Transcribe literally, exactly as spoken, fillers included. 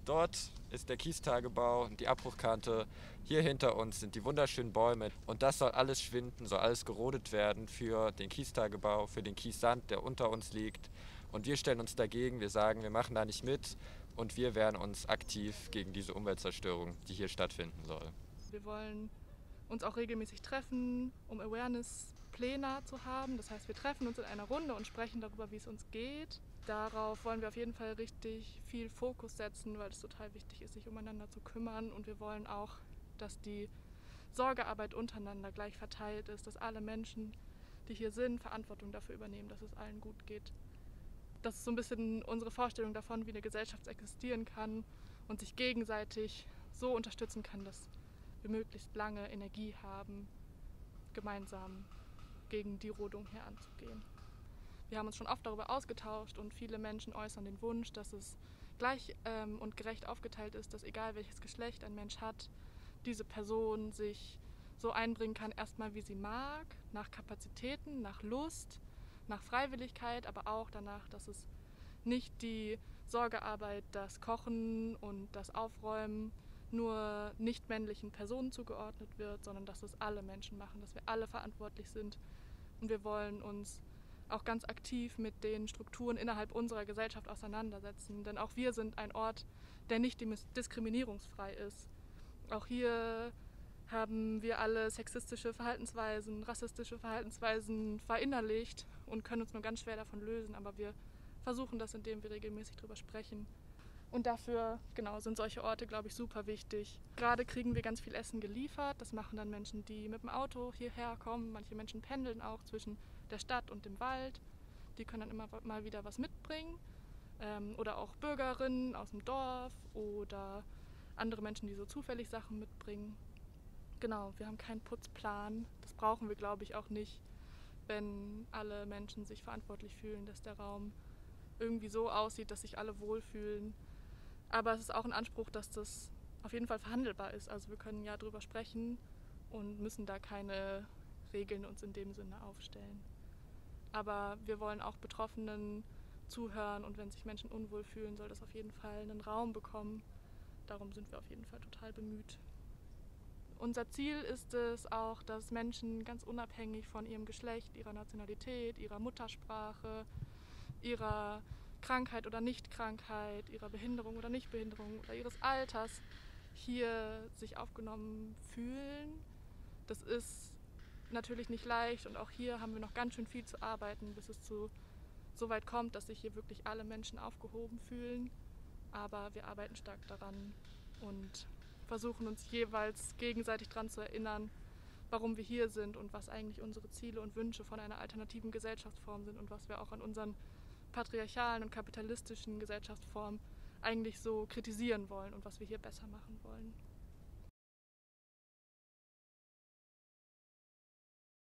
Dort ist der Kiestagebau, die Abbruchkante. Hier hinter uns sind die wunderschönen Bäume. Und das soll alles schwinden, soll alles gerodet werden für den Kiestagebau, für den Kiessand, der unter uns liegt. Und wir stellen uns dagegen, wir sagen, wir machen da nicht mit und wir wehren uns aktiv gegen diese Umweltzerstörung, die hier stattfinden soll. Wir wollen uns auch regelmäßig treffen, um Awareness-Pläne zu haben. Das heißt, wir treffen uns in einer Runde und sprechen darüber, wie es uns geht. Darauf wollen wir auf jeden Fall richtig viel Fokus setzen, weil es total wichtig ist, sich umeinander zu kümmern. Und wir wollen auch, dass die Sorgearbeit untereinander gleich verteilt ist, dass alle Menschen, die hier sind, Verantwortung dafür übernehmen, dass es allen gut geht. Das ist so ein bisschen unsere Vorstellung davon, wie eine Gesellschaft existieren kann und sich gegenseitig so unterstützen kann, dass wir möglichst lange Energie haben, gemeinsam gegen die Rodung hier anzugehen. Wir haben uns schon oft darüber ausgetauscht und viele Menschen äußern den Wunsch, dass es gleich ähm, und gerecht aufgeteilt ist, dass egal welches Geschlecht ein Mensch hat, diese Person sich so einbringen kann, erstmal wie sie mag, nach Kapazitäten, nach Lust, nach Freiwilligkeit, aber auch danach, dass es nicht die Sorgearbeit, das Kochen und das Aufräumen nur nicht männlichen Personen zugeordnet wird, sondern dass es alle Menschen machen, dass wir alle verantwortlich sind. Und wir wollen uns auch ganz aktiv mit den Strukturen innerhalb unserer Gesellschaft auseinandersetzen. Denn auch wir sind ein Ort, der nicht diskriminierungsfrei ist. Auch hier haben wir alle sexistische Verhaltensweisen, rassistische Verhaltensweisen verinnerlicht und können uns nur ganz schwer davon lösen. Aber wir versuchen das, indem wir regelmäßig darüber sprechen. Und dafür, genau, sind solche Orte, glaube ich, super wichtig. Gerade kriegen wir ganz viel Essen geliefert. Das machen dann Menschen, die mit dem Auto hierher kommen. Manche Menschen pendeln auch zwischen der Stadt und dem Wald. Die können dann immer mal wieder was mitbringen. Ähm, oder auch Bürgerinnen aus dem Dorf oder andere Menschen, die so zufällig Sachen mitbringen. Genau, wir haben keinen Putzplan. Das brauchen wir, glaube ich, auch nicht, wenn alle Menschen sich verantwortlich fühlen, dass der Raum irgendwie so aussieht, dass sich alle wohlfühlen. Aber es ist auch ein Anspruch, dass das auf jeden Fall verhandelbar ist. Also wir können ja drüber sprechen und müssen da keine Regeln uns in dem Sinne aufstellen. Aber wir wollen auch Betroffenen zuhören und wenn sich Menschen unwohl fühlen, soll das auf jeden Fall einen Raum bekommen. Darum sind wir auf jeden Fall total bemüht. Unser Ziel ist es auch, dass Menschen ganz unabhängig von ihrem Geschlecht, ihrer Nationalität, ihrer Muttersprache, ihrer Krankheit oder Nichtkrankheit, ihrer Behinderung oder Nichtbehinderung oder ihres Alters hier sich aufgenommen fühlen. Das ist natürlich nicht leicht und auch hier haben wir noch ganz schön viel zu arbeiten, bis es zu so weit kommt, dass sich hier wirklich alle Menschen aufgehoben fühlen. Aber wir arbeiten stark daran und versuchen uns jeweils gegenseitig daran zu erinnern, warum wir hier sind und was eigentlich unsere Ziele und Wünsche von einer alternativen Gesellschaftsform sind und was wir auch an unseren patriarchalen und kapitalistischen Gesellschaftsformen eigentlich so kritisieren wollen und was wir hier besser machen wollen.